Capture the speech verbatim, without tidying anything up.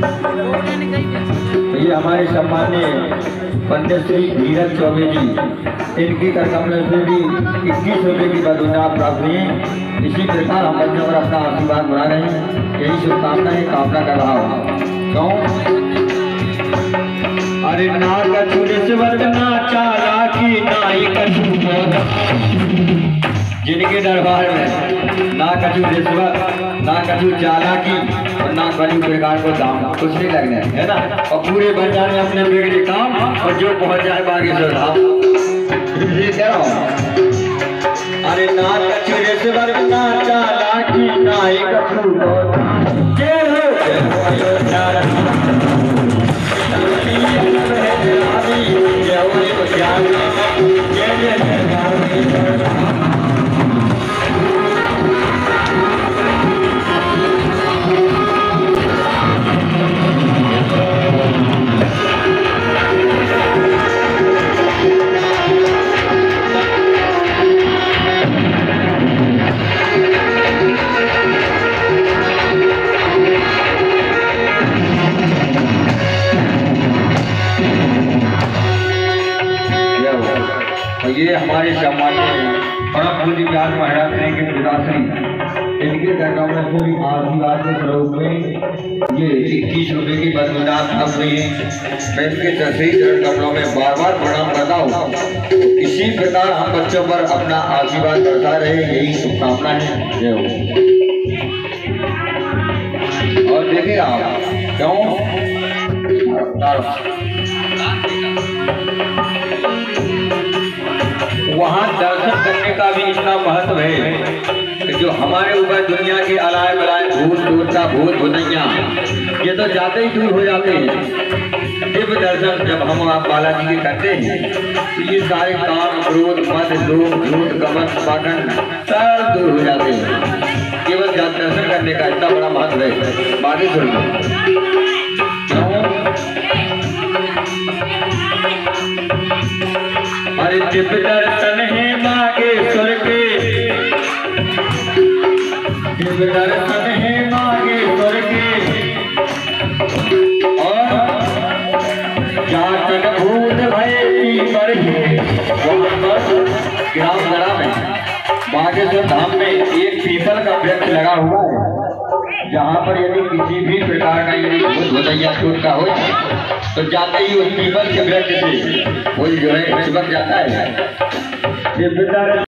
ये हमारे सम्मान्य पंडित श्री धीरज चौबे जी, इनकी करकमल से भी इक्कीस रुपए की बदौलत प्राप्त हुई है। इसी प्रकार हम बच्चों पर अपना आशीर्वाद बना रहे हैं। यही शुभकामना है, कामना कर रहा हूँ। क्यों? अरे ना कछु रिश्वत ना चालाकी ना ही कछु, जिनके दरबार में ना कछु रिश्वत ना कछु चालाकी और ना कछु प्रकार को दाम कुछ नहीं लगना है ना, और पूरे बन जाने अपने बिगड़े काम और जो पहुंच जाए बागेश्वर धाम। अरे ना कछु रिश्वत ना चालाकी ना ही कछु, ये हमारे सम्मान्य परम पूज्य ज्ञान महाराज के पिताश्री, इनके करकमल से भी आशीर्वाद के स्वरूप में ये इक्कीस रुपए की बदौलत अब हुई है। मैं इनके दसवीं चरण कमलों में बार बार प्रणाम करता हूँ। इसी प्रकार हम बच्चों पर अपना आशीर्वाद करता रहे, यही शुभकामना है। जय हो। और देखिए आप क्यों वहाँ दर्शन करने का भी इतना महत्व है कि जो हमारे ऊपर दुनिया के अलाय बलाय भूत दूरता भूत भुतैया ये तो जाते ही दूर हो जाते हैं। दिव्य दर्शन जब हम आप बालाजी के करते हैं तो ये सारे काम क्रोध मद लोभ झूठ गमन पाखंड सब दूर हो जाते हैं। केवल दर्शन करने का इतना बड़ा महत्व है। बागेश्वर में अरे दिव्य दर्शन है बागेश्वर के, दिव्य दर्शन है बागेश्वर के, और जातन भूत भय पीपर के। ग्राम गड़ा में बागेश्वर धाम में एक पीपल का वृक्ष लगा हुआ है, जहाँ पर यदि किसी भी प्रकार का यदि भूत भुतैया छूट का हो तो जाते ही उस पीपल के वृक्ष से वो जो है चिपक जाता है।